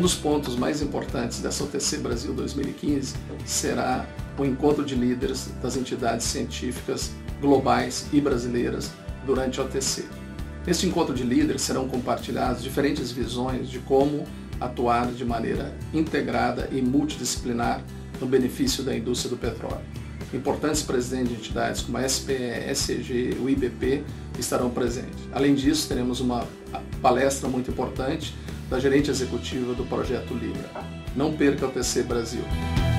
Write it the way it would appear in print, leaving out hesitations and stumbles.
dos pontos mais importantes dessa OTC Brasil 2015 será o encontro de líderes das entidades científicas globais e brasileiras durante a OTC. Neste encontro de líderes serão compartilhadas diferentes visões de como atuar de maneira integrada e multidisciplinar no benefício da indústria do petróleo. Importantes presidentes de entidades como a SPE, SCG e o IBP estarão presentes. Além disso, teremos uma palestra muito importante da gerente executiva do Projeto Libra. Não perca a OTC Brasil.